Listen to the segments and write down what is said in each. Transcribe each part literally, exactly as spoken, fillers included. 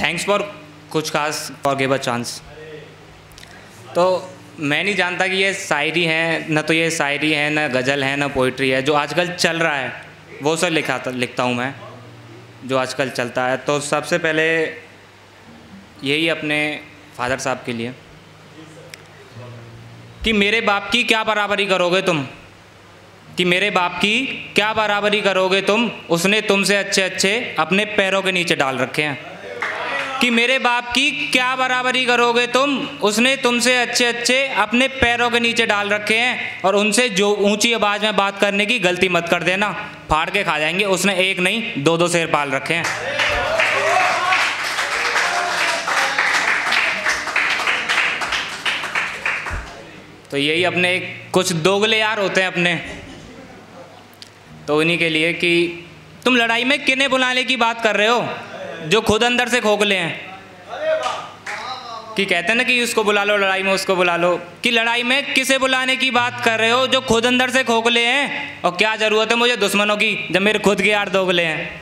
Thanks for कुछ खास for give a chance. तो मैं नहीं जानता कि ये शायरी है, न तो ये शायरी है, न गज़ल है, न पोइट्री है। जो आजकल चल रहा है वो सब लिखा लिखता हूँ मैं, जो आजकल चलता है। तो सबसे पहले यही अपने फादर साहब के लिए कि मेरे बाप की क्या बराबरी करोगे तुम, कि मेरे बाप की क्या बराबरी करोगे तुम, उसने तुमसे अच्छे अच्छे अपने पैरों के नीचे डाल रखे हैं। कि मेरे बाप की क्या बराबरी करोगे तुम, उसने तुमसे अच्छे अच्छे अपने पैरों के नीचे डाल रखे हैं। और उनसे जो ऊंची आवाज़ में बात करने की गलती मत कर देना, फाड़ के खा जाएंगे। उसने एक नहीं दो दो शेर पाल रखे हैं। तो यही अपने कुछ दोगले यार होते हैं अपने, तो उन्हीं के लिए कि तुम लड़ाई में किन्हें बुलाने की बात कर रहे हो जो खुद अंदर से खोखले हैं। कि कहते हैं ना कि उसको बुला लो लड़ाई में, उसको बुला लो, कि लड़ाई में किसे बुलाने की बात कर रहे हो जो खुद अंदर से खोखले हैं। और क्या ज़रूरत है मुझे दुश्मनों की जब मेरे खुद के यार दोगले हैं।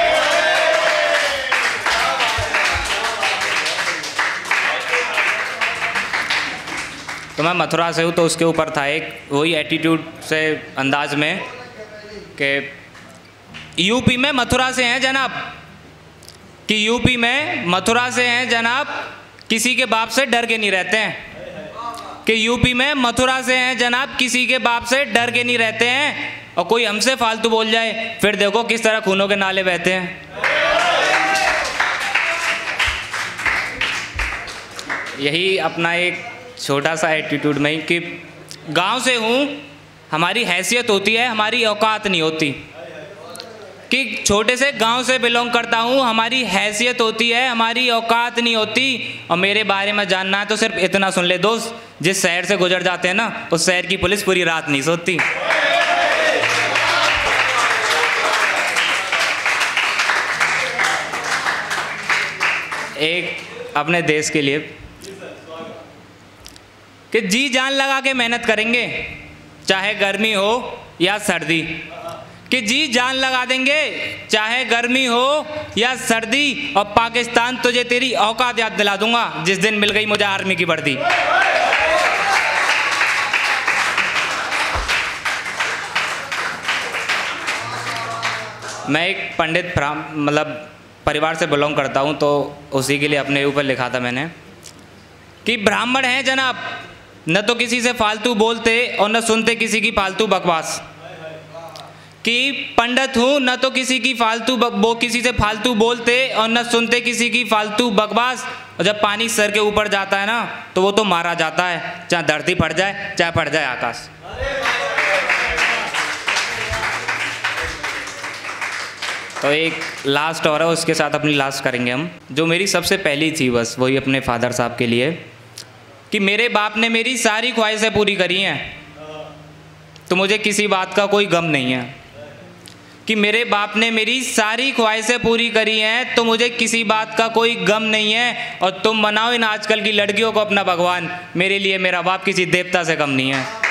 तो मैं मथुरा से हूँ, तो उसके ऊपर था एक वही एटीट्यूड से अंदाज में कि यूपी में मथुरा से हैं जनाब, कि यूपी में मथुरा से हैं जनाब, किसी के बाप से डर के नहीं रहते हैं। कि यूपी में मथुरा से हैं जनाब, किसी के बाप से डर के नहीं रहते हैं। और कोई हमसे फालतू बोल जाए फिर देखो किस तरह खूनों के नाले बहते हैं। यही अपना एक छोटा सा एटीट्यूड में कि गांव से हूँ, हमारी हैसियत होती है, हमारी औकात नहीं होती। कि छोटे से गांव से बिलोंग करता हूँ, हमारी हैसियत होती है, हमारी औकात नहीं होती। और मेरे बारे में जानना है तो सिर्फ इतना सुन ले दोस्त, जिस शहर से गुजर जाते हैं ना उस शहर की पुलिस पूरी रात नहीं सोती। एक अपने देश के लिए कि जी जान लगा के मेहनत करेंगे, चाहे गर्मी हो या सर्दी। कि जी जान लगा देंगे चाहे गर्मी हो या सर्दी। और पाकिस्तान तुझे तेरी औकात याद दिला दूंगा जिस दिन मिल गई मुझे आर्मी की वर्दी। मैं एक पंडित मतलब परिवार से बिलोंग करता हूँ, तो उसी के लिए अपने ऊपर लिखा था मैंने कि ब्राह्मण हैं जनाब, न तो किसी से फालतू बोलते और न सुनते किसी की फालतू बकवास। कि पंडित हूँ न तो किसी की फालतू वो किसी से फालतू बोलते और न सुनते किसी की फालतू बकवास। और जब पानी सर के ऊपर जाता है ना तो वो तो मारा जाता है, चाहे धरती फट जाए चाहे फट जाए आकाश। तो एक लास्ट और है, उसके साथ अपनी लास्ट करेंगे हम, जो मेरी सबसे पहली थी बस वही अपने फादर साहब के लिए कि मेरे बाप ने मेरी सारी ख्वाहिशें पूरी करी हैं तो मुझे किसी बात का कोई गम नहीं है। कि मेरे बाप ने मेरी सारी ख्वाहिशें पूरी करी हैं तो मुझे किसी बात का कोई गम नहीं है। और तुम बनाओ इन आजकल की लड़कियों को अपना भगवान, मेरे लिए मेरा बाप किसी देवता से कम नहीं है।